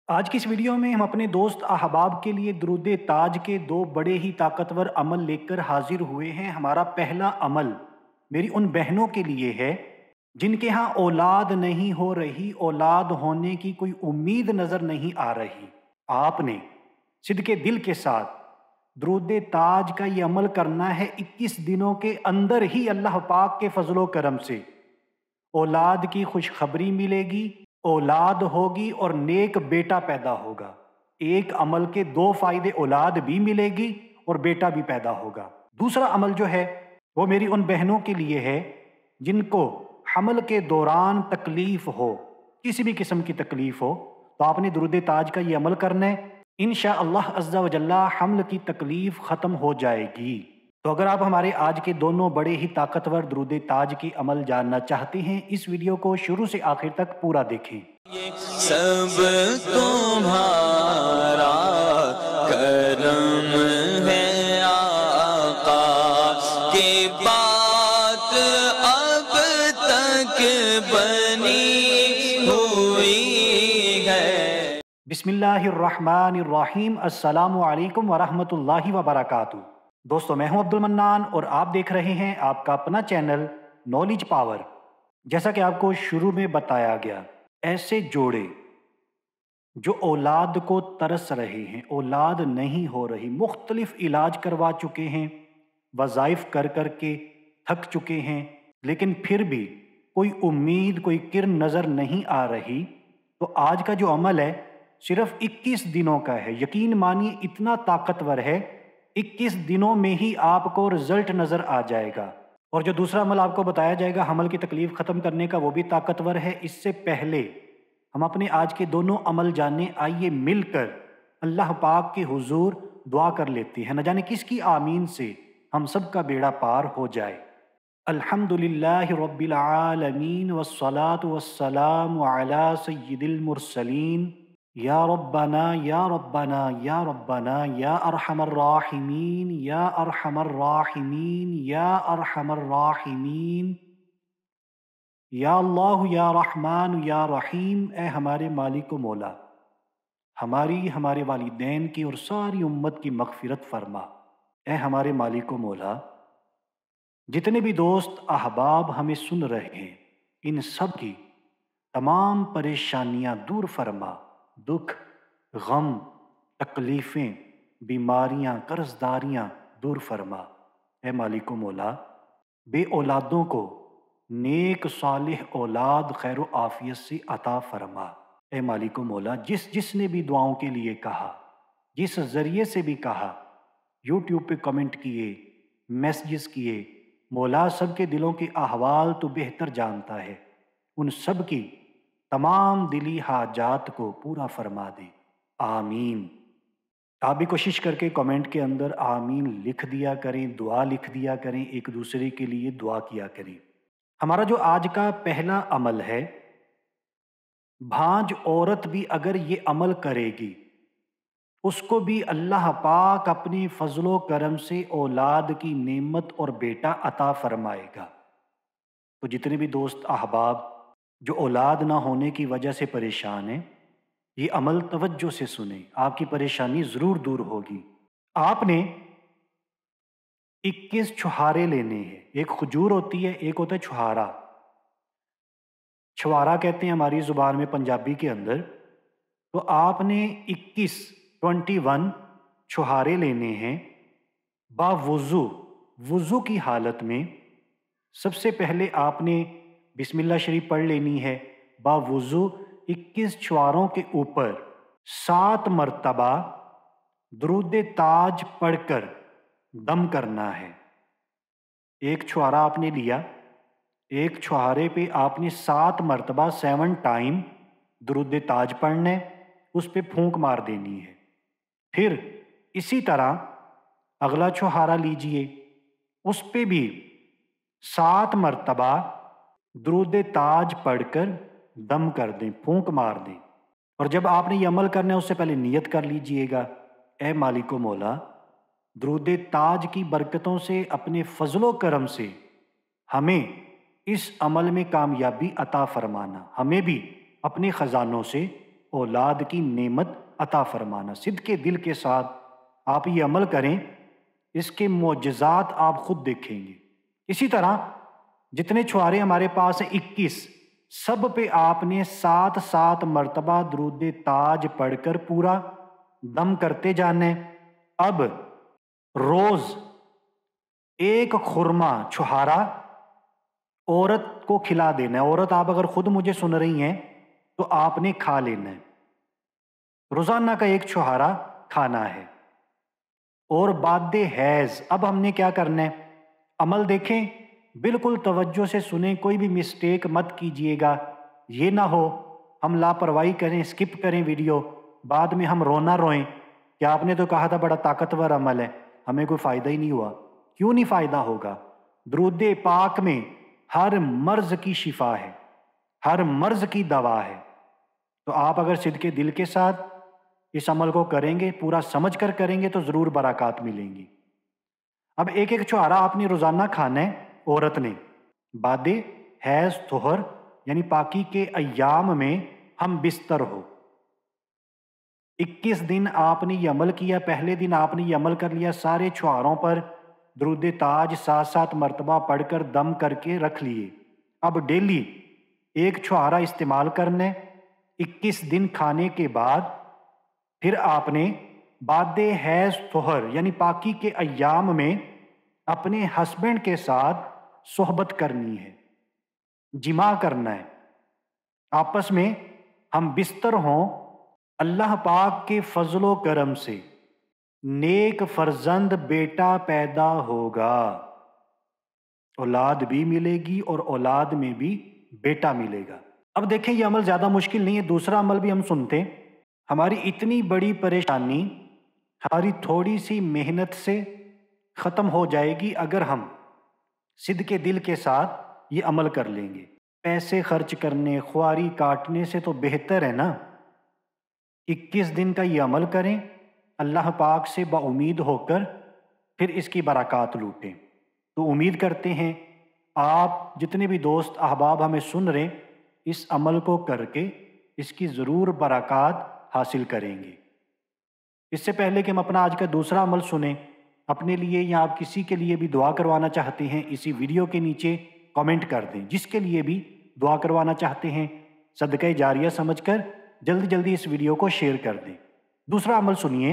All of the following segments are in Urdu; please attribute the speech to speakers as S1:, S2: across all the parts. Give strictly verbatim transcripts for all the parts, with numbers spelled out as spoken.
S1: آج کی اس ویڈیو میں ہم اپنے دوست احباب کے لیے درود تاج کے دو بڑے ہی طاقتور عمل لے کر حاضر ہوئے ہیں۔ ہمارا پہلا عمل میری ان بہنوں کے لیے ہے جن کے ہاں اولاد نہیں ہو رہی، اولاد ہونے کی کوئی امید نظر نہیں آ رہی۔ آپ نے صدقے دل کے ساتھ درود تاج کا یہ عمل کرنا ہے۔ اکیس دنوں کے اندر ہی اللہ پاک کے فضل و کرم سے اولاد کی خوشخبری ملے گی، اولاد ہوگی اور نیک بیٹا پیدا ہوگا۔ ایک عمل کے دو فائدے، اولاد بھی ملے گی اور بیٹا بھی پیدا ہوگا۔ دوسرا عمل جو ہے وہ میری ان بہنوں کے لیے ہے جن کو حمل کے دوران تکلیف ہو، کسی بھی قسم کی تکلیف ہو، تو آپ نے درود تاج کا یہ عمل کرنا ہے۔ انشاءاللہ عز و جل حمل کی تکلیف ختم ہو جائے گی۔ تو اگر آپ ہمارے آج کے دونوں بڑے ہی طاقتور درود تاج کی عمل جاننا چاہتے ہیں، اس ویڈیو کو شروع سے آخر تک پورا دیکھیں۔
S2: سب تمہارا کرم ہے آقا کی بات اب تک بنی ہوئی ہے۔
S1: بسم اللہ الرحمن الرحیم۔ السلام علیکم ورحمۃ اللہ وبرکاتہ۔ دوستو، میں ہوں عبد المنان اور آپ دیکھ رہے ہیں آپ کا اپنا چینل نالج پاور۔ جیسا کہ آپ کو شروع میں بتایا گیا، ایسے جوڑے جو اولاد کو ترس رہے ہیں، اولاد نہیں ہو رہی، مختلف علاج کروا چکے ہیں، وظائف کر کر کے تھک چکے ہیں، لیکن پھر بھی کوئی امید، کوئی کرن نظر نہیں آ رہی، تو آج کا جو عمل ہے صرف اکیس دنوں کا ہے۔ یقین مانیے اتنا طاقتور ہے، اکیس دنوں میں ہی آپ کو رزلٹ نظر آ جائے گا۔ اور جو دوسرا عمل آپ کو بتایا جائے گا حمل کی تکلیف ختم کرنے کا، وہ بھی طاقتور ہے۔ اس سے پہلے ہم اپنے آج کے دونوں عمل جاننے، آئیے مل کر اللہ پاک کے حضور دعا کر لیتے ہیں، نہ جانے کس کی آمین سے ہم سب کا بیڑا پار ہو جائے۔ الحمدللہ رب العالمین والصلاة والسلام علی سید المرسلین۔ یا ربنا یا ربنا یا ربنا یا ارحم الراحمین یا ارحم الراحمین یا ارحم الراحمین۔ یا اللہ یا رحمان یا رحیم، اے ہمارے مالک و مولا، ہماری، ہمارے والدین کی اور ساری امت کی مغفرت فرما۔ اے ہمارے مالک و مولا، جتنے بھی دوست احباب ہمیں سن رہے ہیں، ان سب کی تمام پریشانیاں دور فرما، دکھ، غم، تکلیفیں، بیماریاں، قرض داریاں دور فرما۔ اے مالک و مولا، بے اولادوں کو نیک صالح اولاد خیر و عافیت سے عطا فرما۔ اے مالک و مولا، جس جس نے بھی دعاؤں کے لیے کہا، جس ذریعے سے بھی کہا، یوٹیوب پہ کمنٹ کیے، میسیجز کیے، مولا سب کے دلوں کے احوال تو بہتر جانتا ہے، ان سب کی تمام دلی حاجات کو پورا فرما دے، آمین۔ آپ بھی کوشش کر کے کمنٹ کے اندر آمین لکھ دیا کریں، دعا لکھ دیا کریں، ایک دوسرے کے لیے دعا کیا کریں۔ ہمارا جو آج کا پہلا عمل ہے، بھانج عورت بھی اگر یہ عمل کرے گی، اس کو بھی اللہ پاک اپنے فضل و کرم سے اولاد کی نعمت اور بیٹا عطا فرمائے گا۔ تو جتنے بھی دوست احباب جو اولاد نہ ہونے کی وجہ سے پریشان ہیں، یہ عمل توجہ سے سنیں، آپ کی پریشانی ضرور دور ہوگی۔ آپ نے اکیس چھہارے لینے ہیں۔ ایک کھجور ہوتی ہے، ایک ہوتا ہے چھہارا، چھوارا کہتے ہیں ہماری زبان میں پنجابی کے اندر۔ تو آپ نے اکیس ٹوینٹی ون چھہارے لینے ہیں با وضو، وضو کی حالت میں۔ سب سے پہلے آپ نے بسم اللہ شریف پڑھ لینی ہے، با وضو اکیس چھواروں کے اوپر سات مرتبہ درود تاج پڑھ کر دم کرنا ہے۔ ایک چھوارا آپ نے لیا، ایک چھوارے پہ آپ نے سات مرتبہ سیون ٹائم درود تاج پڑھنا ہے، اس پہ پھونک مار دینی ہے۔ پھر اسی طرح اگلا چھوارا لیجئے، اس پہ بھی سات مرتبہ درود تاج پڑھ کر دم کر دیں، پھونک مار دیں۔ اور جب آپ نے یہ عمل کرنا ہے اس سے پہلے نیت کر لیجئے گا، اے مالک و مولا، درود تاج کی برکتوں سے، اپنے فضل و کرم سے ہمیں اس عمل میں کامیابی عطا فرمانا، ہمیں بھی اپنے خزانوں سے اولاد کی نعمت عطا فرمانا۔ صدق دل کے ساتھ آپ یہ عمل کریں، اس کے معجزات آپ خود دیکھیں گے۔ اسی طرح جتنے چھوارے ہمارے پاس ہیں اکیس، سب پہ آپ نے سات سات مرتبہ درود تاج پڑھ کر پورا دم کرتے جانا ہے۔ اب روز ایک خرما چھہارا عورت کو کھلا دینا ہے۔ عورت آپ اگر خود مجھے سن رہی ہیں تو آپ نے کھا لینا ہے، روزانہ کا ایک چھہارا کھانا ہے۔ اور بعد حیض اب ہم نے کیا کرنا ہے، عمل دیکھیں، بالکل توجہ سے سنیں، کوئی بھی مسٹیک مت کیجئے گا۔ یہ نہ ہو ہم لاپرواہی کریں، اسکپ کریں ویڈیو، بعد میں ہم رونا روئیں کہ آپ نے تو کہا تھا بڑا طاقتور عمل ہے، ہمیں کوئی فائدہ ہی نہیں ہوا۔ کیوں نہیں فائدہ ہوگا؟ درود پاک میں ہر مرض کی شفا ہے، ہر مرض کی دوا ہے۔ تو آپ اگر صدق دل کے ساتھ اس عمل کو کریں گے، پورا سمجھ کر کریں گے تو ضرور برکات ملیں گی۔ اب ایک ایک چھہارا آپ نے روزانہ کھانا ہے عورت نے۔ بعد حیض طہر یعنی پاکی کے ایام میں ہم بستر ہو، اکیس دن آپ نے یہ عمل کیا، پہلے دن آپ نے یہ عمل کر لیا، سارے چھہاروں پر درود تاج سات سات مرتبہ پڑھ کر دم کر کے رکھ لیے۔ اب ڈیلی ایک چھہارا استعمال کرنا ہے، اکیس دن کھانے کے بعد پھر آپ نے بعد حیض طہر یعنی پاکی کے ایام میں اپنے ہسبینڈ کے ساتھ صحبت کرنی ہے، جماع کرنا ہے، آپس میں ہم بستر ہوں۔ اللہ پاک کے فضل و کرم سے نیک فرزند بیٹا پیدا ہوگا، اولاد بھی ملے گی اور اولاد میں بھی بیٹا ملے گا۔ اب دیکھیں یہ عمل زیادہ مشکل نہیں ہے، دوسرا عمل بھی ہم سنتے ہیں۔ ہماری اتنی بڑی پریشانی ہماری تھوڑی سی محنت سے ختم ہو جائے گی اگر ہم صدق دل کے ساتھ یہ عمل کر لیں گے۔ پیسے خرچ کرنے، خواری کاٹنے سے تو بہتر ہے نا، اکیس دن کا یہ عمل کریں، اللہ پاک سے با امید ہو کر پھر اس کی برکات لوٹیں۔ تو امید کرتے ہیں آپ جتنے بھی دوست احباب ہمیں سن رہے اس عمل کو کر کے اس کی ضرور برکات حاصل کریں گے۔ اس سے پہلے کہ ہم اپنا آج کا دوسرا عمل سنیں، اپنے لیے یا آپ کسی کے لیے بھی دعا کروانا چاہتے ہیں اسی ویڈیو کے نیچے کامنٹ کر دیں۔ جس کے لیے بھی دعا کروانا چاہتے ہیں صدقہ جاریہ سمجھ کر جلدی جلدی اس ویڈیو کو شیئر کر دیں۔ دوسرا عمل سنیے،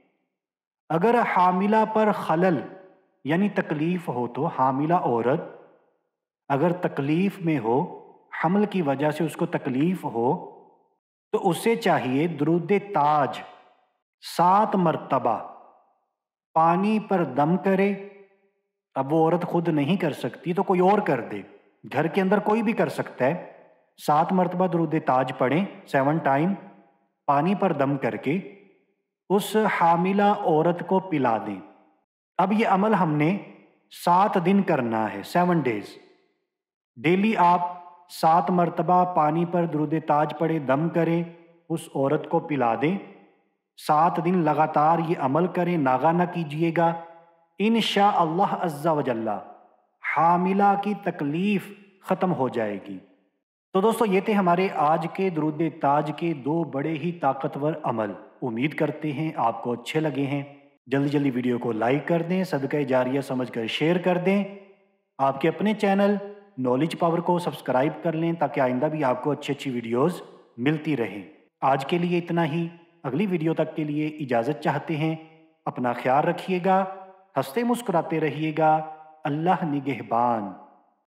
S1: اگر حاملہ پر خلل یعنی تکلیف ہو تو حاملہ عورت اگر تکلیف میں ہو، حمل کی وجہ سے اس کو تکلیف ہو، تو اسے چاہیے درود تاج سات مرتبہ پانی پر دم کرے۔ اب وہ عورت خود نہیں کر سکتی تو کوئی اور کر دے، گھر کے اندر کوئی بھی کر سکتا ہے۔ سات مرتبہ درود تاج پڑھیں، سیون ٹائم، پانی پر دم کر کے اس حاملہ عورت کو پلا دیں۔ اب یہ عمل ہم نے سات دن کرنا ہے، سیون ڈیز۔ ڈیلی آپ سات مرتبہ پانی پر درود تاج پڑھیں، دم کریں، اس عورت کو پلا دیں۔ سات دن لگاتار یہ عمل کریں، ناغہ نہ کیجیے گا۔ انشاءاللہ عز و جل حاملہ کی تکلیف ختم ہو جائے گی۔ تو دوستو یہ تھے ہمارے آج کے درود تاج کے دو بڑے ہی طاقتور عمل۔ امید کرتے ہیں آپ کو اچھے لگے ہیں۔ جلدی جلدی ویڈیو کو لائک کر دیں، صدقہ جاریہ سمجھ کر شیئر کر دیں۔ آپ کے اپنے چینل نالج پاور کو سبسکرائب کر لیں تاکہ آئندہ بھی آپ کو اچھی اچھی ویڈیوز ملتی رہیں۔ آج کے لیے اتنا ہی، اگلی ویڈیو تک کے لیے اجازت چاہتے ہیں۔ اپنا خیال رکھیے گا، ہنستے مسکراتے رہیے گا۔ اللہ نگہبان۔